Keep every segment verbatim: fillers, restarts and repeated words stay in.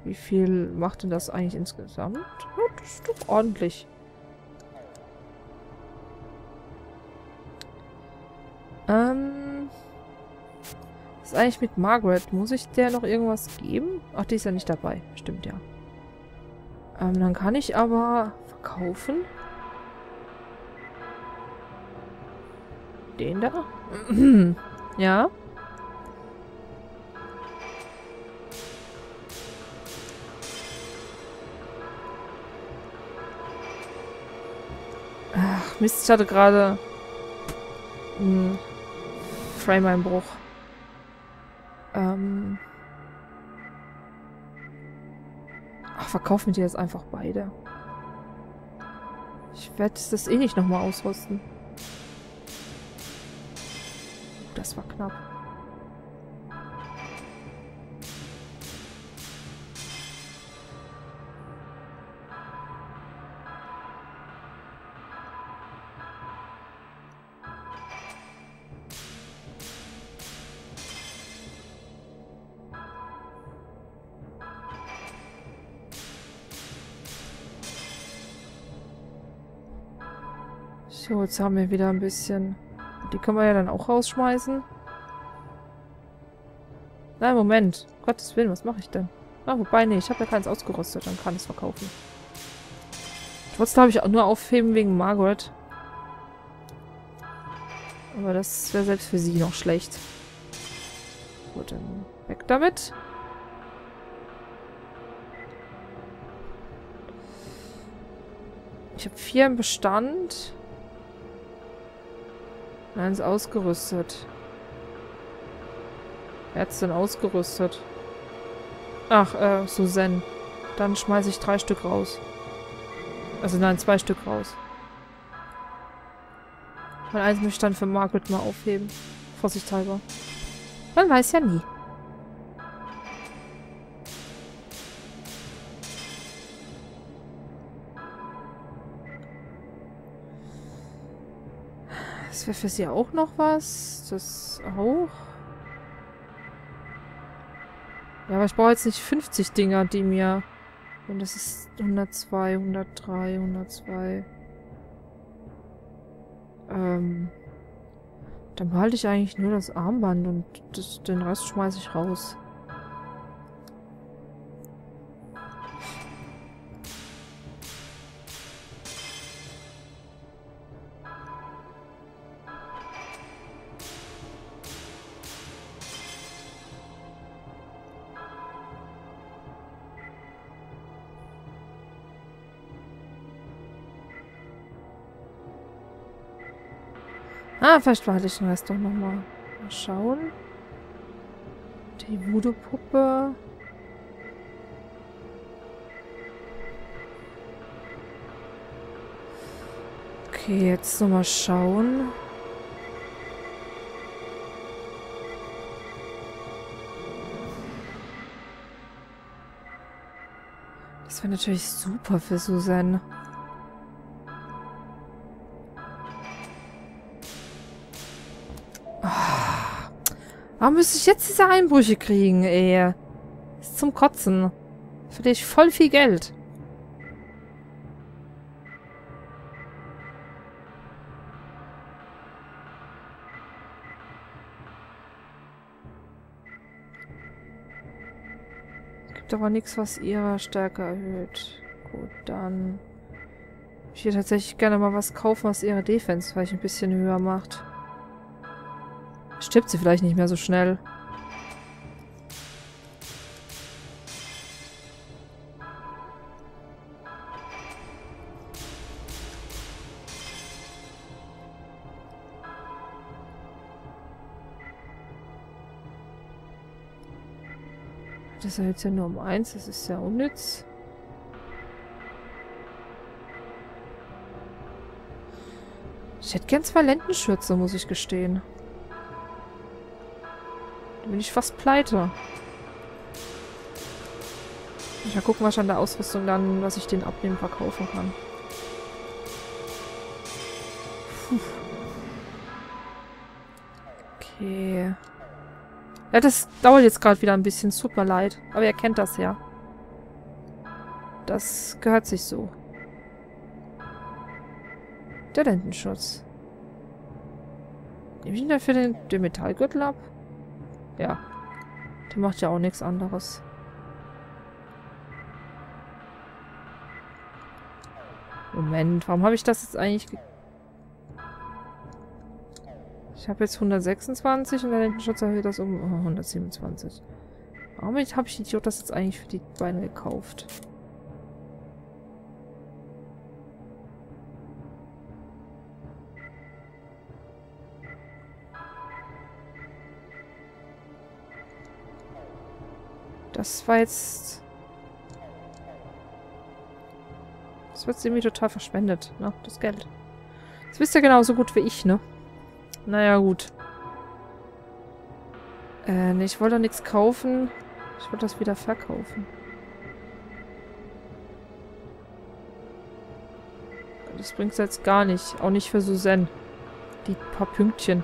Wie viel macht denn das eigentlich insgesamt? Ja, das ist doch ordentlich. Ähm... Was ist eigentlich mit Margaret? Muss ich der noch irgendwas geben? Ach, die ist ja nicht dabei. Stimmt, ja. Ähm, dann kann ich aber verkaufen. Den da? Ja. Ach, Mist, ich hatte gerade einen Frame-Einbruch. Ähm. Ach, verkaufen die jetzt einfach beide. Ich werde das eh nicht nochmal ausrüsten. Das war knapp. So, jetzt haben wir wieder ein bisschen... Die können wir ja dann auch rausschmeißen. Nein, Moment. Um Gottes Willen, was mache ich denn? Ah, wobei, nee, ich habe ja keins ausgerüstet, dann kann ich es verkaufen. Trotzdem habe ich auch nur aufheben wegen Margaret. Aber das wäre selbst für sie noch schlecht. Gut, dann weg damit. Ich habe vier im Bestand. Eins ausgerüstet. Wer hat's denn ausgerüstet? Ach, äh, Suzanne. Dann schmeiße ich drei Stück raus. Also nein, zwei Stück raus. Weil eins möchte ich dann für Margaret mal aufheben. Vorsichtshalber. Man weiß ja nie. Das wäre für sie auch noch was. Das auch. Ja, aber ich brauche jetzt nicht fünfzig Dinger, die mir... Und das ist hundertzwei, hundertdrei, hundertzwei. Ähm... Dann behalte ich eigentlich nur das Armband und das, den Rest schmeiße ich raus. Ah, vielleicht behalte ich den Rest doch nochmal. Mal schauen. Die Voodoo-Puppe. Okay, jetzt nochmal schauen. Das wäre natürlich super für Suzanne. Warum müsste ich jetzt diese Einbrüche kriegen, ey? Das ist zum Kotzen. Verliere ich voll viel Geld. Gibt aber nichts, was ihre Stärke erhöht. Gut, dann... Ich würde tatsächlich gerne mal was kaufen, was ihre Defense vielleicht ein bisschen höher macht. Stirbt sie vielleicht nicht mehr so schnell. Das erhöht ja nur um eins, das ist ja unnütz. Ich hätte gern zwei Lendenschürze, muss ich gestehen. Da bin ich fast pleite. Ich mal gucken, was ich an der Ausrüstung dann, was ich den abnehmen, verkaufen kann. Puh. Okay. Ja, das dauert jetzt gerade wieder ein bisschen. Es tut mir leid. Aber ihr kennt das ja. Das gehört sich so. Der Lendenschutz. Nehme ich ihn dafür den, den Metallgürtel ab? Ja. Der macht ja auch nichts anderes. Moment, warum habe ich das jetzt eigentlich... Ge ich habe jetzt hundertsechsundzwanzig und der Lendenschutz erhöht das um oh, hundertsiebenundzwanzig. Warum habe ich Idiot das jetzt eigentlich für die Beine gekauft? Das war jetzt... Das wird irgendwie total verschwendet, ne? Das Geld. Das wisst ihr genauso gut wie ich, ne? Naja, gut. Äh, ne, ich wollte doch nichts kaufen. Ich wollte das wieder verkaufen. Das bringt's jetzt gar nicht. Auch nicht für Suzanne. Die paar Pünktchen.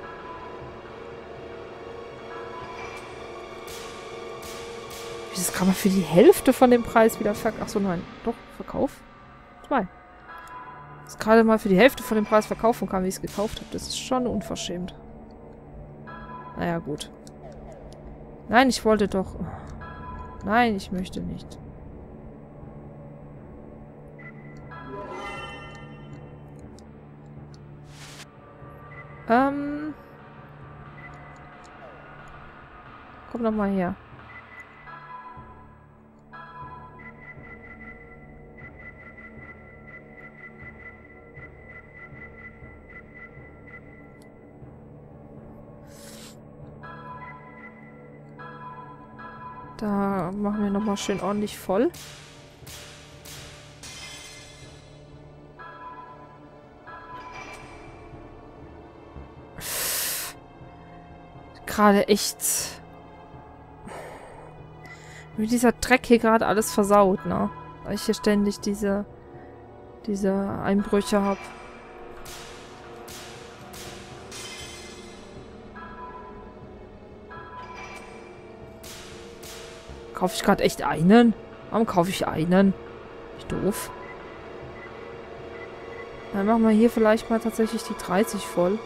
Das kann man für die Hälfte von dem Preis wieder verkaufen. Achso, nein. Doch, Verkauf. Zwei. Das gerade mal für die Hälfte von dem Preis verkaufen kann, wie ich es gekauft habe. Das ist schon unverschämt. Naja, gut. Nein, ich wollte doch... Nein, ich möchte nicht. Ähm... Komm doch mal her. Da machen wir nochmal schön ordentlich voll. Gerade echt... Wie dieser Dreck hier gerade alles versaut, ne? Weil ich hier ständig diese... diese Einbrüche habe. Kaufe ich gerade echt einen? Warum kaufe ich einen? Ich doof. Dann machen wir hier vielleicht mal tatsächlich die dreißig voll.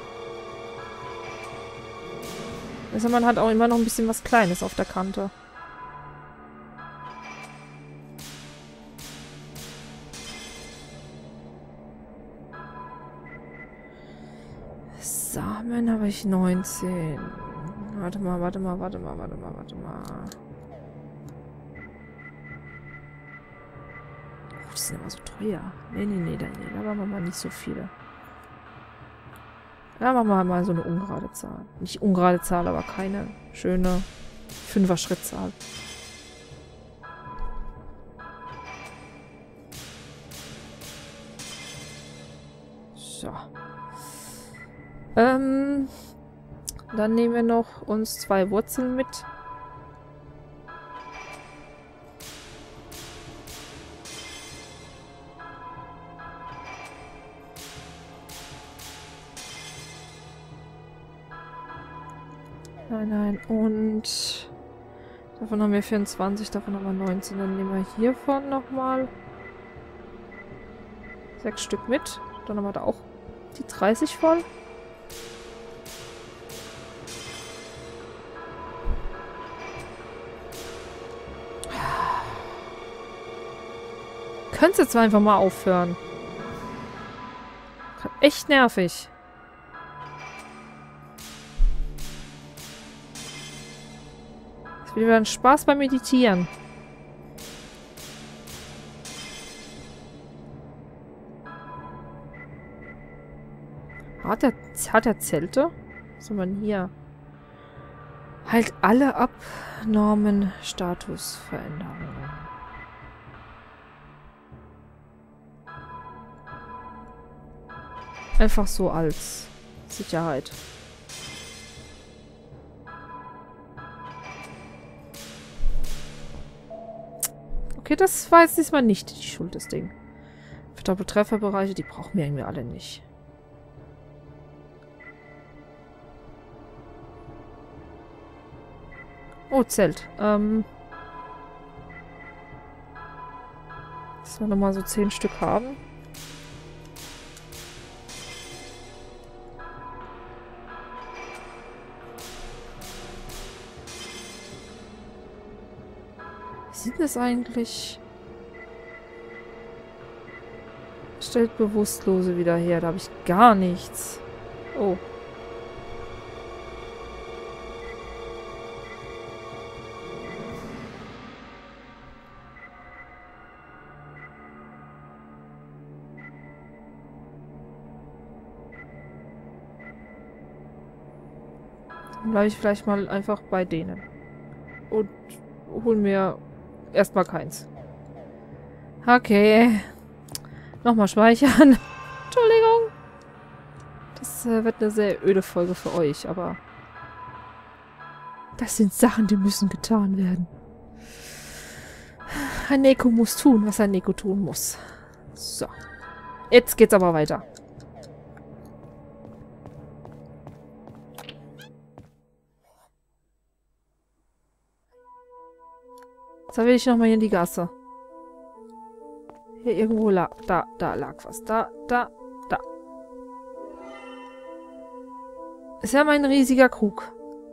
Also man hat auch immer noch ein bisschen was Kleines auf der Kante. Samen habe ich neunzehn. Warte mal, warte mal, warte mal, warte mal, warte mal. Die sind aber so teuer. Nee, nee, nee, nee, da machen wir mal nicht so viele. Da machen wir mal so eine ungerade Zahl. Nicht ungerade Zahl, aber keine schöne Fünfer-Schrittzahl. So. Ähm, dann nehmen wir noch uns zwei Wurzeln mit. Nein, nein. Und davon haben wir vierundzwanzig, davon haben wir neunzehn. Dann nehmen wir hiervon nochmal sechs Stück mit. Dann haben wir da auch die dreißig voll. Könntest jetzt einfach mal aufhören. Echt nervig. Das wird wieder ein Spaß beim Meditieren. Hat er, hat er Zelte? Was haben wir denn hier? Halt alle abnormen Statusveränderungen. Einfach so als Sicherheit. Okay, das war jetzt diesmal nicht die Schuld des Ding. Für Doppeltrefferbereiche, die brauchen wir irgendwie alle nicht. Oh, Zelt. Ähm... wir nochmal so zehn Stück haben. Wie sieht das eigentlich? Stellt Bewusstlose wieder her. Da habe ich gar nichts. Oh. Dann bleibe ich vielleicht mal einfach bei denen. Und hol mir erstmal keins. Okay. Nochmal speichern. Entschuldigung. Das äh, wird eine sehr öde Folge für euch, aber das sind Sachen, die müssen getan werden. Ein Neko muss tun, was ein Neko tun muss. So. Jetzt geht's aber weiter. Jetzt will ich nochmal hier in die Gasse. Hier irgendwo lag. Da, da lag was. Da, da, da. Ist ja mein riesiger Krug.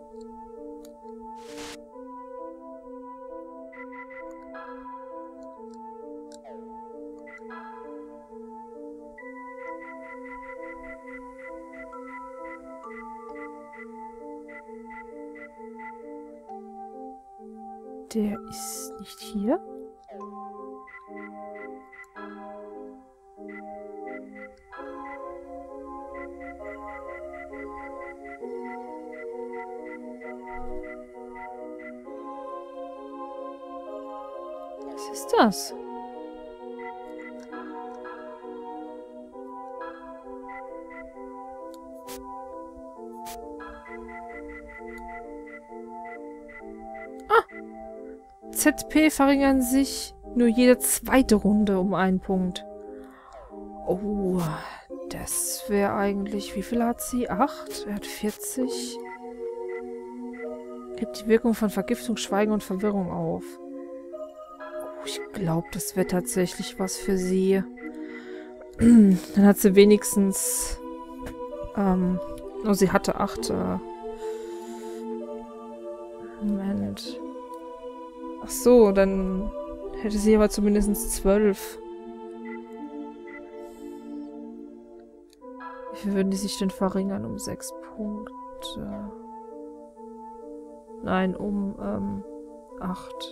Der ist nicht hier. Was ist das? Z P verringern sich nur jede zweite Runde um einen Punkt. Oh, das wäre eigentlich... Wie viel hat sie? acht? Er hat vierzig. Gibt die Wirkung von Vergiftung, Schweigen und Verwirrung auf. Oh, ich glaube, das wäre tatsächlich was für sie. Dann hat sie wenigstens... Ähm, oh, sie hatte acht. Äh, Moment... Ach so, dann hätte sie aber zumindest zwölf. Wie viel würden die sich denn verringern? Um sechs Punkte. Nein, um ähm, acht.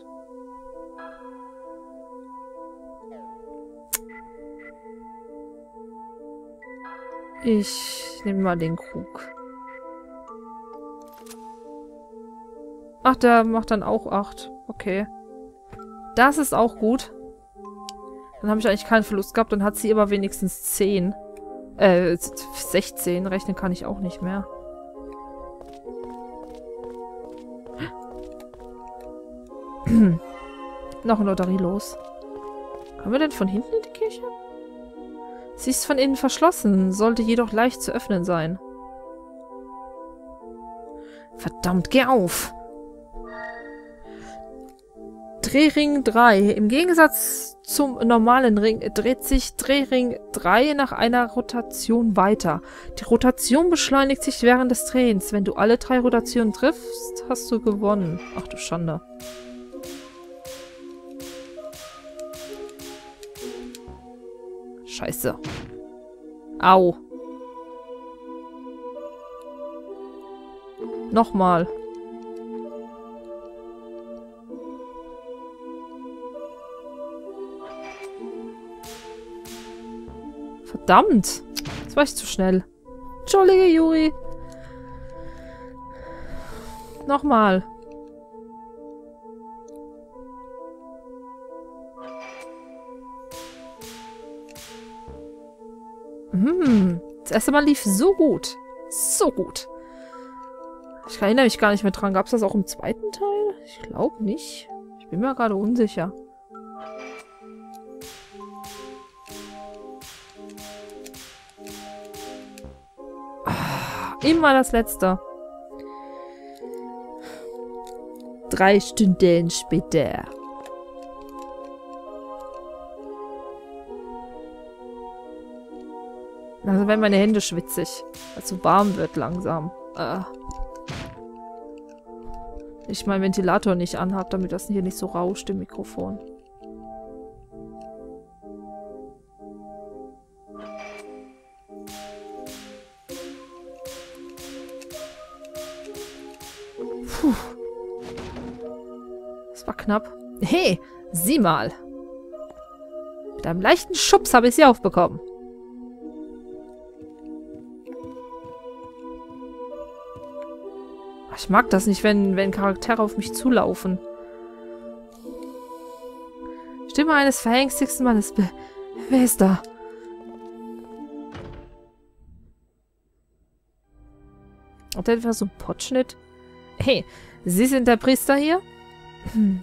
Ich nehme mal den Krug. Ach, der macht dann auch acht. Okay. Das ist auch gut. Dann habe ich eigentlich keinen Verlust gehabt. Dann hat sie aber wenigstens zehn. Äh, sechzehn. Rechnen kann ich auch nicht mehr. Noch eine Lotterie los. Kommen wir denn von hinten in die Kirche? Sie ist von innen verschlossen, sollte jedoch leicht zu öffnen sein. Verdammt, geh auf! Drehring drei. Im Gegensatz zum normalen Ring dreht sich Drehring drei nach einer Rotation weiter. Die Rotation beschleunigt sich während des Drehens. Wenn du alle drei Rotationen triffst, hast du gewonnen. Ach du Schande. Scheiße. Au. Nochmal. Verdammt! Das war ich zu schnell. Entschuldige, Juri. Nochmal. Hm. Das erste Mal lief so gut. So gut. Ich erinnere mich gar nicht mehr dran. Gab es das auch im zweiten Teil? Ich glaube nicht. Ich bin mir gerade unsicher. Immer das Letzte. Drei Stunden später. Also wenn meine Hände schwitzig. Weil es so warm wird langsam. Äh. Ich meinen Ventilator nicht anhabe, damit das hier nicht so rauscht im Mikrofon. Puh. Das war knapp. Hey, sieh mal. Mit einem leichten Schubs habe ich sie aufbekommen. Ich mag das nicht, wenn, wenn Charaktere auf mich zulaufen. Stimme eines verängstigsten Mannes. Wer ist da? Hat er etwa so einen Potschnitt? Hey, Sie sind der Priester hier? Hm.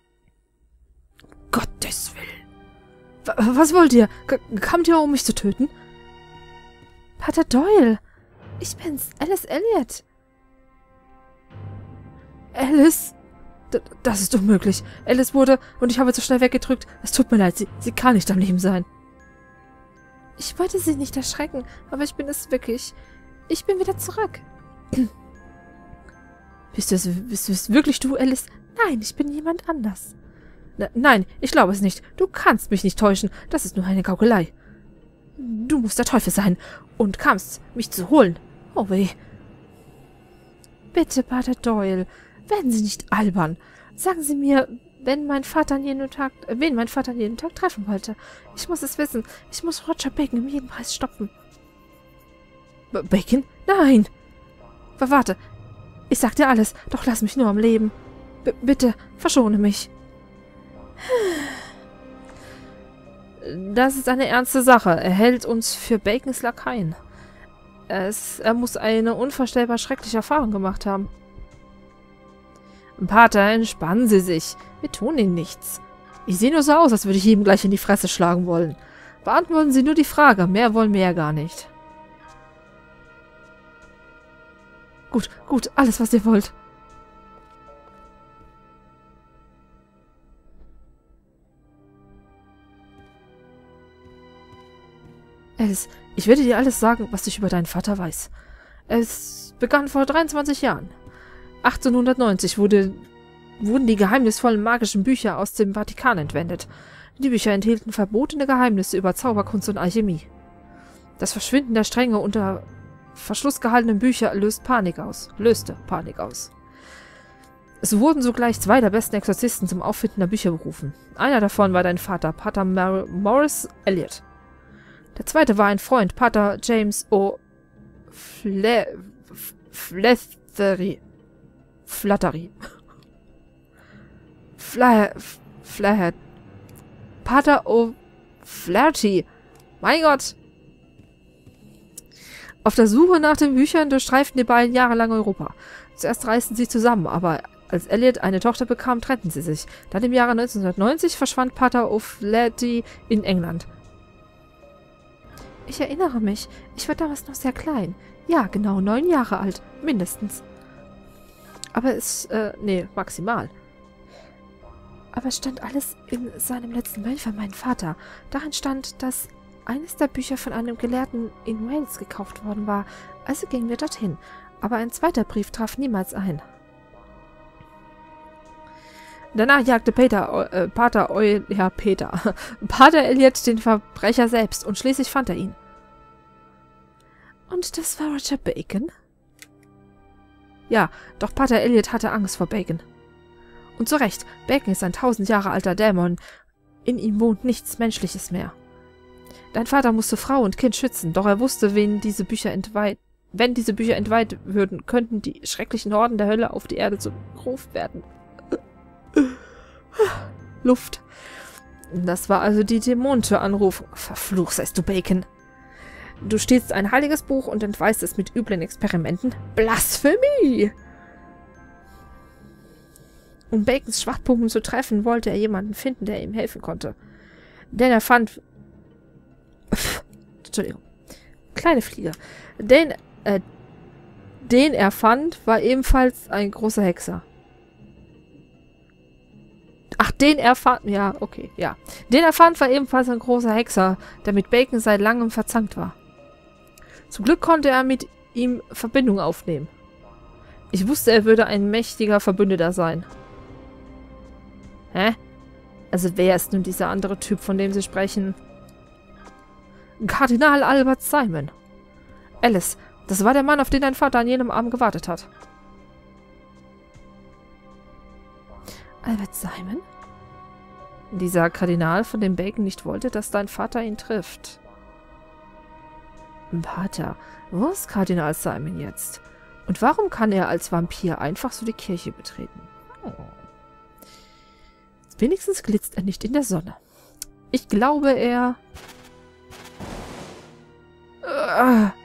Gottes Willen. Was wollt ihr? K kamt ihr, um mich zu töten? Pater Doyle. Ich bin's, Alice Elliot. Alice? D das ist unmöglich. Alice wurde und ich habe zu schnell weggedrückt. Es tut mir leid, sie, sie kann nicht am Leben sein. Ich wollte sie nicht erschrecken, aber ich bin es wirklich. Ich bin wieder zurück. Bist du es, bist du es wirklich du, Alice? Nein, ich bin jemand anders. N nein, ich glaube es nicht. Du kannst mich nicht täuschen. Das ist nur eine Gaukelei. Du musst der Teufel sein und kamst, mich zu holen. Oh weh. Bitte, Pater Doyle, werden Sie nicht albern. Sagen Sie mir, wenn mein Vater an jedem Tag, äh, wen mein Vater an jedem Tag treffen wollte. Ich muss es wissen. Ich muss Roger Bacon um jeden Preis stoppen. B Bacon? Nein! W warte. Ich sag dir alles, doch lass mich nur am Leben. B bitte, verschone mich. Das ist eine ernste Sache. Er hält uns für Bacons Lakaien. Es, er muss eine unvorstellbar schreckliche Erfahrung gemacht haben. Pater, entspannen Sie sich. Wir tun Ihnen nichts. Ich sehe nur so aus, als würde ich ihm gleich in die Fresse schlagen wollen. Beantworten Sie nur die Frage. Mehr wollen wir ja gar nicht. Gut, gut, alles, was ihr wollt. Alice, ich werde dir alles sagen, was ich über deinen Vater weiß. Es begann vor dreiundzwanzig Jahren. achtzehnhundertneunzig wurde, wurden die geheimnisvollen magischen Bücher aus dem Vatikan entwendet. Die Bücher enthielten verbotene Geheimnisse über Zauberkunst und Alchemie. Das Verschwinden der strenge unter Verschluss gehaltenen Bücher löst Panik aus, löste Panik aus. Es wurden sogleich zwei der besten Exorzisten zum Auffinden der Bücher berufen. Einer davon war dein Vater, Pater Mar Morris Elliot. Der zweite war ein Freund, Pater James O. Fle Flethery. Flattery. Flaher. Flaher. Pater O. Flaherty. Mein Gott. Auf der Suche nach den Büchern durchstreiften die beiden jahrelang Europa. Zuerst reisten sie zusammen, aber als Elliot eine Tochter bekam, trennten sie sich. Dann im Jahre neunzehnhundertneunzig verschwand Pater O'Flaherty in England. Ich erinnere mich, ich war damals noch sehr klein. Ja, genau neun Jahre alt, mindestens. Aber es, äh, nee, maximal. Aber es stand alles in seinem letzten Mail von meinem Vater. Darin stand, dass eines der Bücher von einem Gelehrten in Wales gekauft worden war. Also gingen wir dorthin. Aber ein zweiter Brief traf niemals ein. Danach jagte Peter, äh, Pater Eu, ja, Peter, Pater Elliot den Verbrecher selbst und schließlich fand er ihn. Und das war Roger Bacon? Ja, doch Pater Elliot hatte Angst vor Bacon. Und zu Recht, Bacon ist ein tausend Jahre alter Dämon. In ihm wohnt nichts Menschliches mehr. Dein Vater musste Frau und Kind schützen, doch er wusste, wen diese Bücher entweiht, wenn diese Bücher entweiht würden, könnten die schrecklichen Horden der Hölle auf die Erde zurückgerufen werden. Luft. Das war also die dämonische Anrufung. Verflucht seist du, Bacon. Du stiehlst ein heiliges Buch und entweihst es mit üblen Experimenten. Blasphemie! Um Bacons Schwachpunkten zu treffen, wollte er jemanden finden, der ihm helfen konnte. Denn er fand... Pff, Entschuldigung. Kleine Fliege. Den, äh, den er fand, war ebenfalls ein großer Hexer. Ach, den er fand... Ja, okay, ja. Den er fand, war ebenfalls ein großer Hexer, der mit Bacon seit langem verzankt war. Zum Glück konnte er mit ihm Verbindung aufnehmen. Ich wusste, er würde ein mächtiger Verbündeter sein. Hä? Also wer ist nun dieser andere Typ, von dem Sie sprechen? Kardinal Albert Simon. Alice, das war der Mann, auf den dein Vater an jenem Abend gewartet hat. Albert Simon? Dieser Kardinal, von dem Bacon nicht wollte, dass dein Vater ihn trifft. Vater, wo ist Kardinal Simon jetzt? Und warum kann er als Vampir einfach so die Kirche betreten? Oh. Wenigstens glitzt er nicht in der Sonne. Ich glaube, er... Uh.